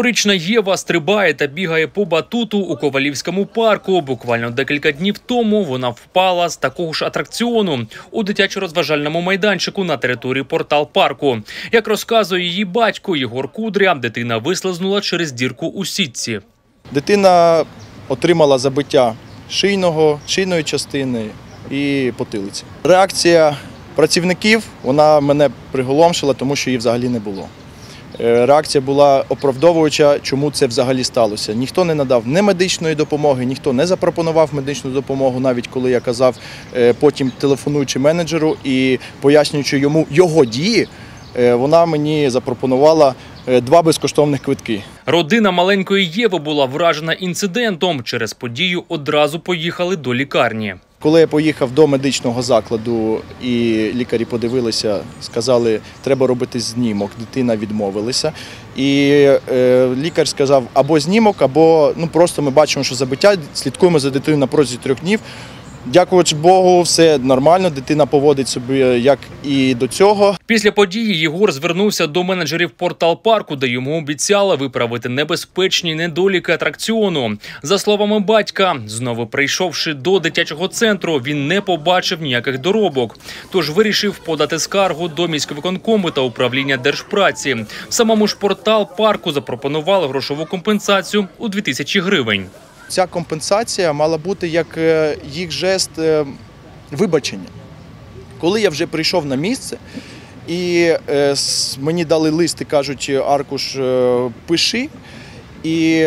Дворічна Єва стрибає та бігає по батуту у Ковалівському парку. Буквально декілька днів тому вона впала з такого ж атракціону у дитячо-розважальному майданчику на території Портал-парку. Як розказує її батько Єгор Кудря, дитина вислизнула через дірку у сітці. Дитина отримала забиття шийної частини і потилиці. Реакція працівників, вона мене приголомшила, тому що її взагалі не було. Реакція була оправдовуюча, чому це взагалі сталося. Ніхто не надав ні медичної допомоги, ніхто не запропонував медичну допомогу, навіть коли я казав, потім телефонуючи менеджеру і пояснюючи йому його дії, вона мені запропонувала 2 безкоштовних квитки. Родина маленької Єви була вражена інцидентом. Через подію одразу поїхали до лікарні. Коли я поїхав до медичного закладу і лікарі подивилися, сказали, треба робити знімок, дитина відмовилася. І лікар сказав, або знімок, або просто ми бачимо, що забиття, слідкуємо за дитиною на протязі 3 днів. Дякуючи Богу, все нормально, дитина поводить себе як і до цього. Після події Єгор звернувся до менеджерів Портал-парку, де йому обіцяли виправити небезпечні недоліки атракціону. За словами батька, знову прийшовши до дитячого центру, він не побачив ніяких доробок. Тож вирішив подати скаргу до міськвиконкому та управління держпраці. В самому ж Портал-парку запропонували грошову компенсацію у 2000 гривень. Ця компенсація мала бути як їх жест вибачення. Коли я вже прийшов на місце і мені дали лист і кажуть, аркуш пиши, і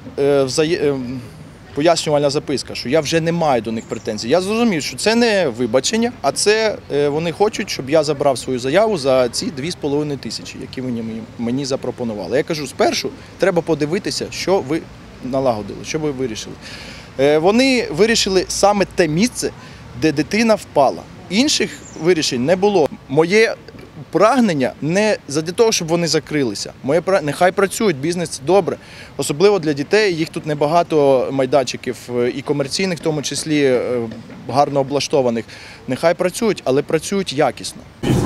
пояснювальна записка, що я вже не маю до них претензій. Я зрозумів, що це не вибачення, а це вони хочуть, щоб я забрав свою заяву за ці 2500, які мені запропонували. Я кажу, спершу треба подивитися, що ви налагодили, що ви вирішили. Вони вирішили саме те місце, де дитина впала. Інших вирішень не було. Моє прагнення не задля того, щоб вони закрилися. Нехай працюють, бізнес – добре. Особливо для дітей, їх тут небагато майданчиків, і комерційних, в тому числі гарно облаштованих. Нехай працюють, але працюють якісно.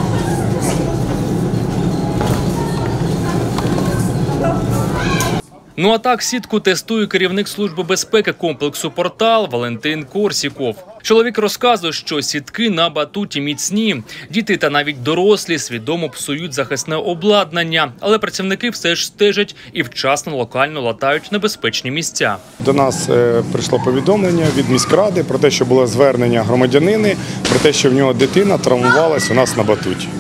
Ну а так сітку тестує керівник служби безпеки комплексу «Портал» Валентин Корсіков. Чоловік розказує, що сітки на батуті міцні. Діти та навіть дорослі свідомо псують захисне обладнання. Але працівники все ж стежать і вчасно локально латають небезпечні місця. До нас прийшло повідомлення від міськради про те, що було звернення громадянини, про те, що в нього дитина травмувалась у нас на батуті.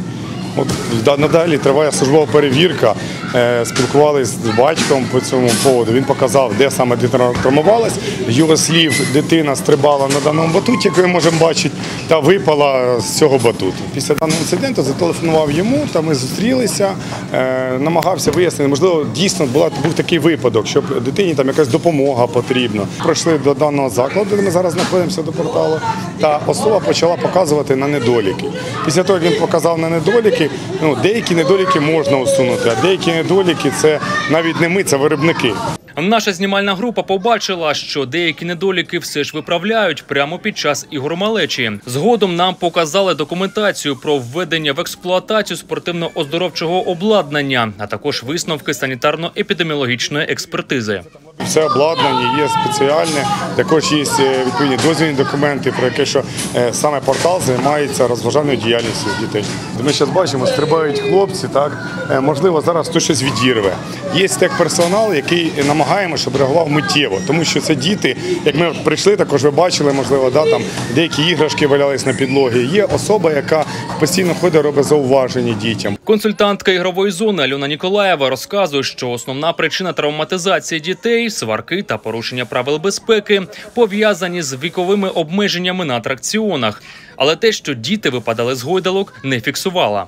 Надалі триває службова перевірка, спілкувалися з батьком по цьому поводу. Він показав, де саме дитина травмувалась. Його слів, дитина стрибала на даному батуті, як ми можемо бачити, та випала з цього батуту. Після даного інциденту зателефонував йому, та ми зустрілися, намагався вияснити, можливо, дійсно був такий випадок, щоб дитині там якась допомога потрібна. Прийшли до даного закладу, де ми зараз знаходимося, до порталу, та особа почала показувати на недоліки. Після того, як він показав на недоліки, деякі недоліки можна усунути, а деякі недоліки – це навіть не ми, це виробники. Наша знімальна група побачила, що деякі недоліки все ж виправляють прямо під час ігор малечі. Згодом нам показали документацію про введення в експлуатацію спортивно-оздоровчого обладнання, а також висновки санітарно-епідеміологічної експертизи. Все обладнання є спеціальне, також є відповідні дозвільні документи, про які що саме портал займається розважальною діяльністю дітей. Ми зараз бачимо, стрибають хлопці, так? Можливо, зараз хтось щось відірве. Є техперсонал, який намагаємося, щоб реагував миттєво, тому що це діти, як ми прийшли, також ви бачили, можливо, там деякі іграшки валялись на підлогі. Є особа, яка постійно ходить, робить зауваження дітям. Консультантка ігрової зони Альона Ніколаєва розказує, що основна причина травматизації дітей – сварки та порушення правил безпеки – пов'язані з віковими обмеженнями на атракціонах. Але те, що діти випадали з гойдалок, не фіксувала.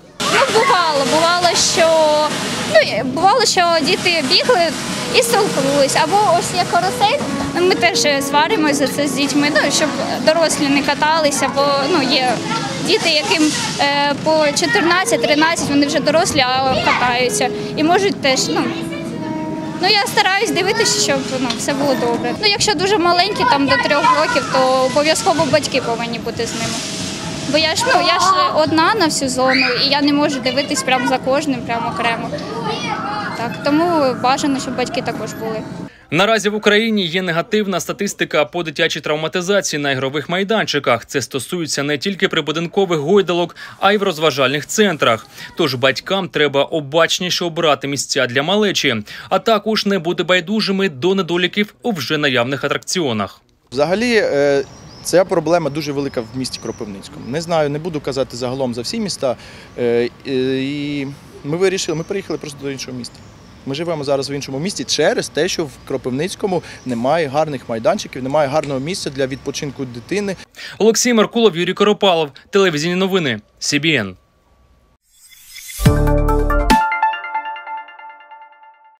Бувало, що діти бігли і столкнулися. Або ось є карусель, ми теж сваримося за це з дітьми, щоб дорослі не каталися, бо є діти, яким по 14-13, вони вже дорослі, а катаються. І можуть теж, я стараюсь дивитися, щоб все було добре. Якщо дуже маленькі, там до 3 років, то обов'язково батьки повинні бути з ними. Бо я ж одна на всю зону, і я не можу дивитись прямо за кожним, прямо окремо. так. Тому бажано, щоб батьки також були. Наразі в Україні є негативна статистика по дитячій травматизації на ігрових майданчиках. Це стосується не тільки прибудинкових гойдалок, а й в розважальних центрах. Тож батькам треба обачніше обирати місця для малечі, а також не бути байдужими до недоліків у вже наявних атракціонах. Взагалі, ця проблема дуже велика в місті Кропивницькому. Не знаю, не буду казати загалом за всі міста. І ми приїхали просто до іншого міста. Ми живемо зараз в іншому місті через те, що в Кропивницькому немає гарних майданчиків, немає гарного місця для відпочинку дитини. Олексій Меркулов, Юрій Коропалов. Телевізійні новини. СІБІН.